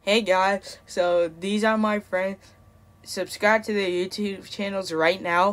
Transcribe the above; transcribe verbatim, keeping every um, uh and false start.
Hey guys, so these are my friends. Subscribe to their YouTube channels right now.